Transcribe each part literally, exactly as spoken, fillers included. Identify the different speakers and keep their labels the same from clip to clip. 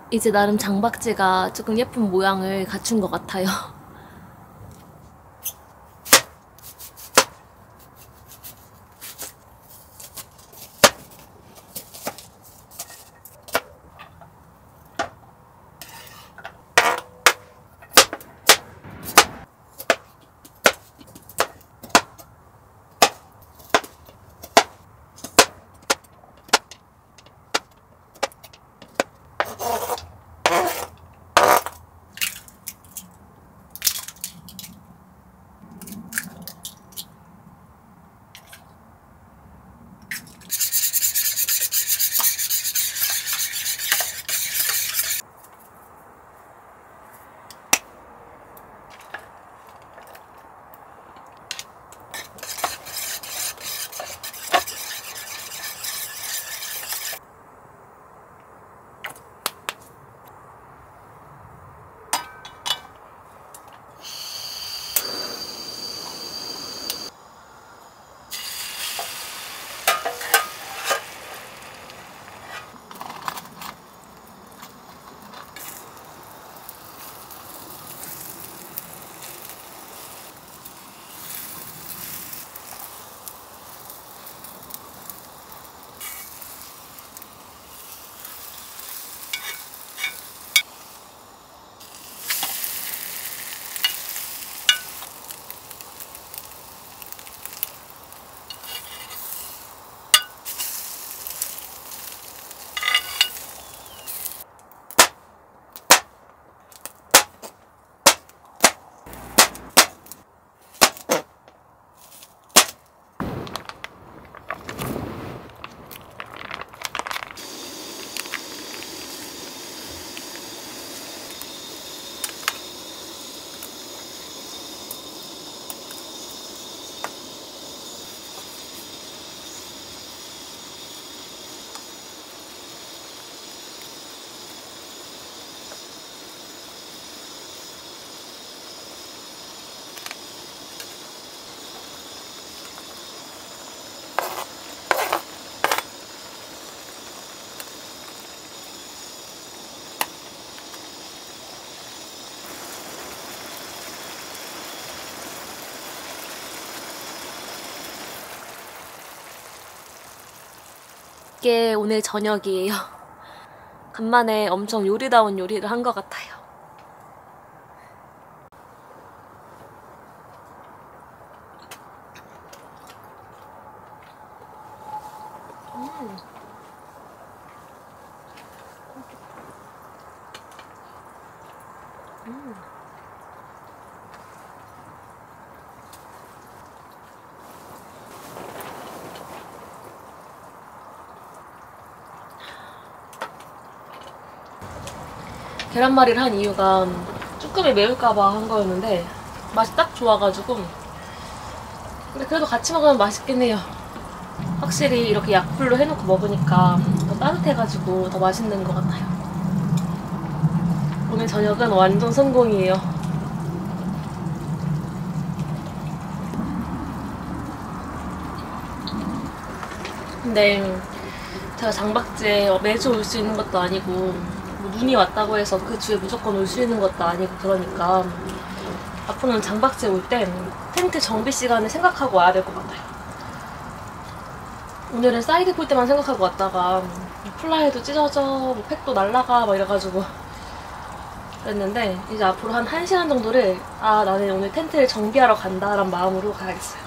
Speaker 1: 이제 나름 장박제가 조금 예쁜 모양을 갖춘 것 같아요. 이게 오늘 저녁이에요. 간만에 엄청 요리다운 요리를 한 것 같아요. 음. 음. 계란말이를 한 이유가 쭈꾸미 매울까봐 한 거였는데 맛이 딱 좋아가지고, 근데 그래도 같이 먹으면 맛있긴 해요. 확실히 이렇게 약불로 해놓고 먹으니까 더 따뜻해가지고 더 맛있는 것 같아요. 오늘 저녁은 완전 성공이에요. 근데 제가 장박제 매주 올 수 있는 것도 아니고, 뭐 눈이 왔다고 해서 그 주에 무조건 올 수 있는 것도 아니고, 그러니까 앞으로는 장박제 올 땐 텐트 정비 시간을 생각하고 와야 될 것 같아요. 오늘은 사이드 볼 때만 생각하고 왔다가 플라이도 찢어져, 뭐 팩도 날라가 막 이래가지고 그랬는데, 이제 앞으로 한 1시간 정도를 아 나는 오늘 텐트를 정비하러 간다라는 마음으로 가야겠어요.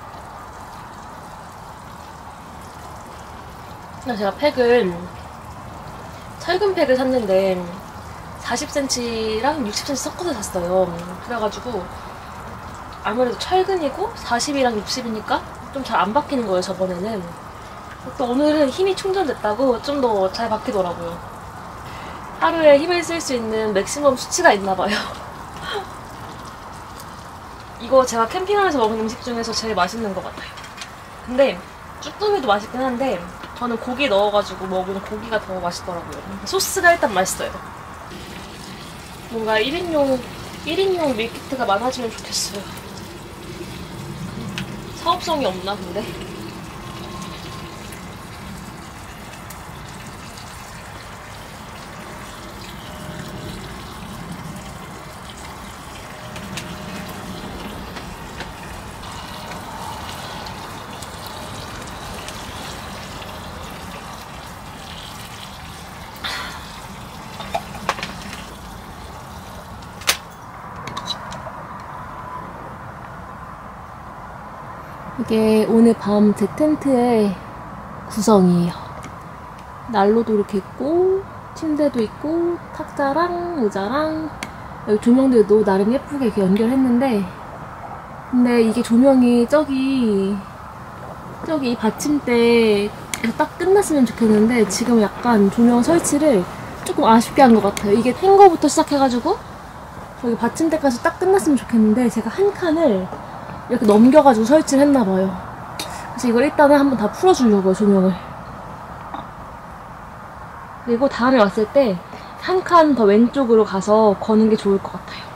Speaker 1: 제가 팩을 철근 팩을 샀는데 사십 센티미터랑 육십 센티미터 섞어서 샀어요. 그래가지고 아무래도 철근이고 사십이랑 육십이니까 좀 잘 안 박히는 거예요, 저번에는. 또 오늘은 힘이 충전됐다고 좀 더 잘 박히더라고요. 하루에 힘을 쓸 수 있는 맥시멈 수치가 있나봐요. 이거 제가 캠핑하면서 먹은 음식 중에서 제일 맛있는 것 같아요. 근데 쭈꾸미도 맛있긴 한데 저는 고기 넣어가지고 먹은 고기가 더 맛있더라고요. 소스가 일단 맛있어요. 뭔가 일 인용 일 인용 밀키트가 많아지면 좋겠어요. 사업성이 없나 근데? 이게 오늘 밤 제 텐트의 구성이에요. 난로도 이렇게 있고 침대도 있고 탁자랑 의자랑 여기 조명들도 나름 예쁘게 이렇게 연결했는데, 근데 이게 조명이 저기 저기 이 받침대에서 딱 끝났으면 좋겠는데 지금 약간 조명 설치를 조금 아쉽게 한 것 같아요. 이게 행거부터 시작해가지고 저기 받침대까지 딱 끝났으면 좋겠는데 제가 한 칸을 이렇게 넘겨가지고 설치를 했나봐요. 그래서 이걸 일단은 한번 다 풀어주려고요, 조명을. 그리고 다음에 왔을 때 한 칸 더 왼쪽으로 가서 거는 게 좋을 것 같아요.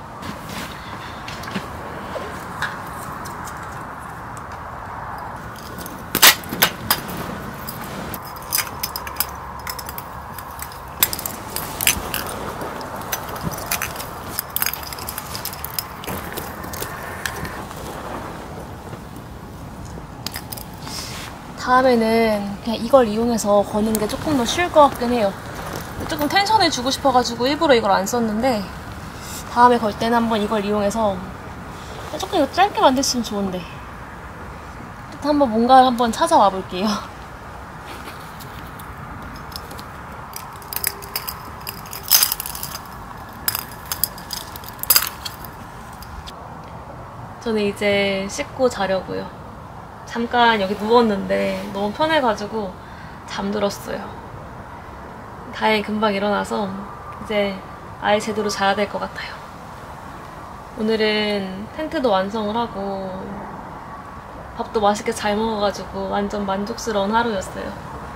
Speaker 1: 다음에는 그냥 이걸 이용해서 거는 게 조금 더 쉬울 것 같긴 해요. 조금 텐션을 주고 싶어가지고 일부러 이걸 안 썼는데 다음에 걸 때는 한번 이걸 이용해서 조금 이거 짧게 만들었으면 좋은데 또 한번 뭔가 한번 찾아와 볼게요. 저는 이제 씻고 자려고요. 잠깐 여기 누웠는데 너무 편해가지고 잠들었어요. 다행히 금방 일어나서 이제 아예 제대로 자야 될 것 같아요. 오늘은 텐트도 완성을 하고 밥도 맛있게 잘 먹어가지고 완전 만족스러운 하루였어요.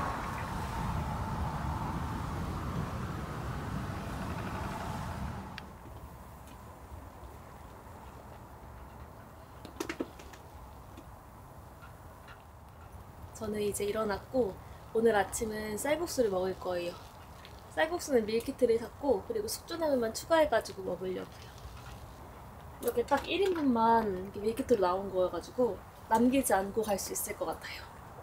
Speaker 1: 저는 이제 일어났고 오늘 아침은 쌀국수를 먹을 거예요. 쌀국수는 밀키트를 샀고 그리고 숙주나물만 추가해가지고 먹으려고요. 이렇게 딱 일 인분만 밀키트로 나온 거여가지고 남기지 않고 갈 수 있을 것 같아요.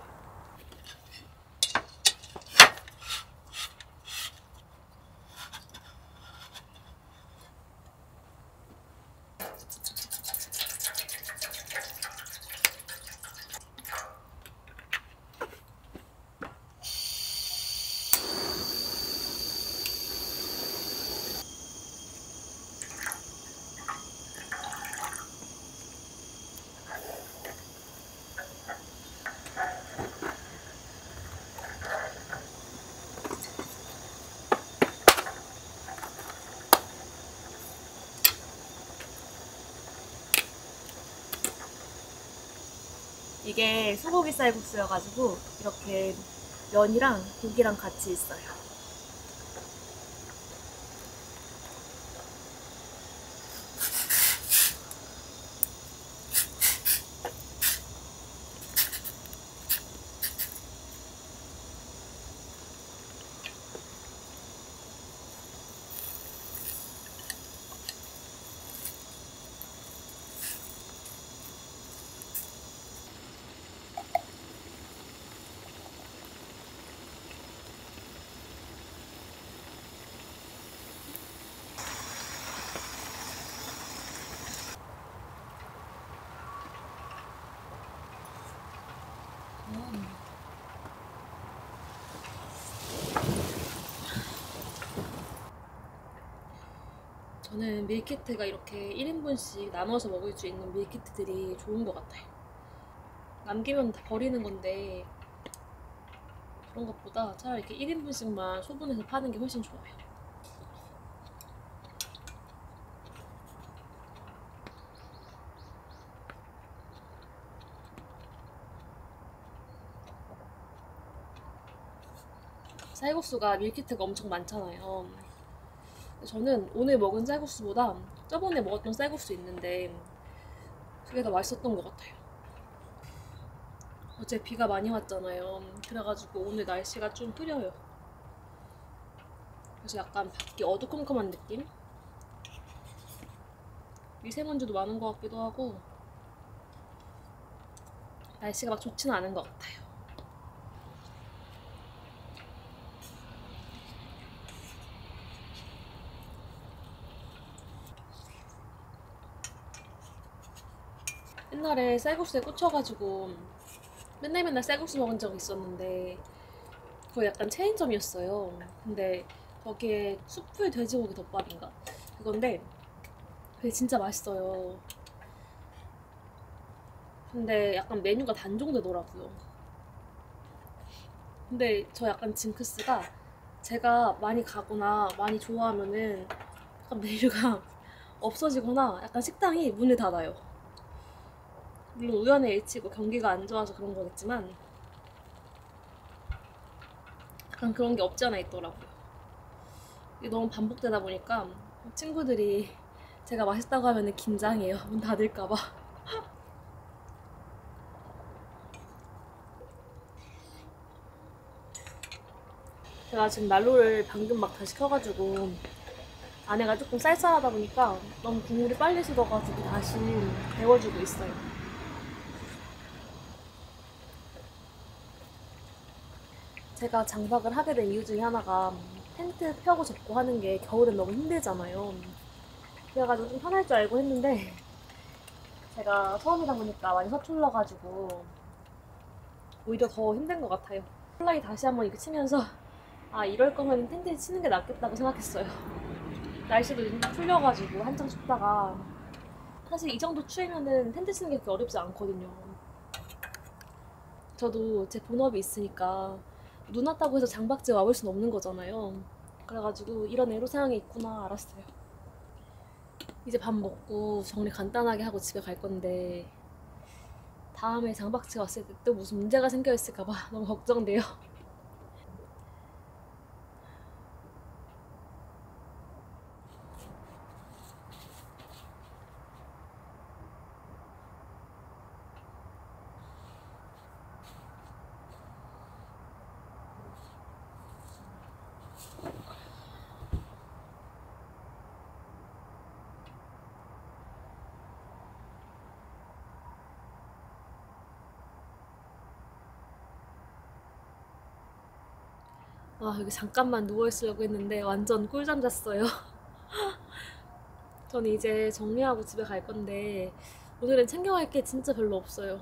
Speaker 1: 이게 소고기 쌀국수여가지고 이렇게 면이랑 고기랑 같이 있어요. 저는 밀키트가 이렇게 일 인분씩 나눠서 먹을 수 있는 밀키트들이 좋은 것 같아요. 남기면 다 버리는 건데 그런 것보다 차라리 이렇게 일 인분씩만 소분해서 파는 게 훨씬 좋아요. 쌀국수가 밀키트가 엄청 많잖아요. 저는 오늘 먹은 쌀국수보다 저번에 먹었던 쌀국수 있는데 그게 더 맛있었던 것 같아요. 어제 비가 많이 왔잖아요. 그래가지고 오늘 날씨가 좀 흐려요. 그래서 약간 밖이 어두컴컴한 느낌? 미세먼지도 많은 것 같기도 하고 날씨가 막 좋지는 않은 것 같아요. 옛날에 쌀국수에 꽂혀가지고 맨날 맨날 쌀국수 먹은 적이 있었는데 그거 약간 체인점이었어요. 근데 거기에 숯불 돼지고기 덮밥인가? 그건데 그게 진짜 맛있어요. 근데 약간 메뉴가 단종되더라고요. 근데 저 약간 징크스가 제가 많이 가거나 많이 좋아하면은 약간 메뉴가 없어지거나 약간 식당이 문을 닫아요. 물론 우연의 일치고 경기가 안 좋아서 그런 거겠지만 약간 그런 게 없지 않아 있더라고요. 이게 너무 반복되다 보니까 친구들이 제가 맛있다고 하면 긴장해요. 문 닫을까봐. 제가 지금 난로를 방금 막 다시 켜가지고 안에가 조금 쌀쌀하다 보니까 너무 국물이 빨리 식어가지고 다시 데워주고 있어요. 제가 장박을 하게 된 이유 중에 하나가 텐트 펴고 접고 하는 게 겨울엔 너무 힘들잖아요. 그래가지고 좀 편할 줄 알고 했는데 제가 처음이다 보니까 많이 서툴러가지고 오히려 더 힘든 것 같아요. 플라이 다시 한번 이렇게 치면서 아 이럴 거면 텐트 치는 게 낫겠다고 생각했어요. 날씨도 요즘 풀려가지고 한창 춥다가 사실 이 정도 추위면은 텐트 치는 게 그렇게 어렵지 않거든요. 저도 제 본업이 있으니까 눈 왔다고 해서 장박지에 와볼 순 없는 거잖아요. 그래가지고 이런 애로사항이 있구나 알았어요. 이제 밥 먹고 정리 간단하게 하고 집에 갈 건데 다음에 장박지 왔을 때 또 무슨 문제가 생겨 있을까봐 너무 걱정돼요. 아 여기 잠깐만 누워있으려고 했는데 완전 꿀잠 잤어요. 전 이제 정리하고 집에 갈 건데 오늘은 챙겨갈 게 진짜 별로 없어요.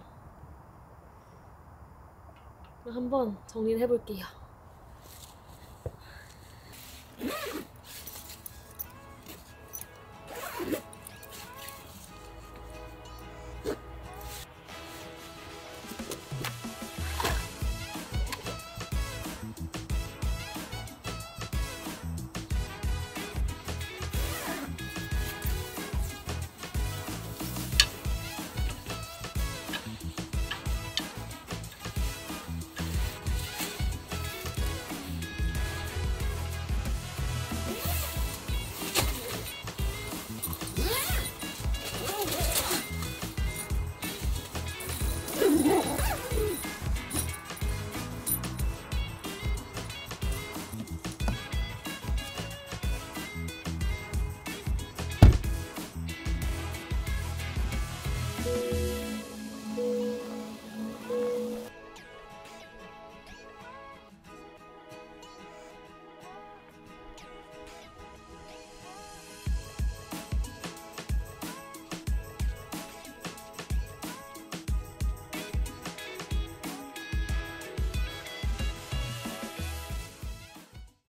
Speaker 1: 한번 정리를 해볼게요.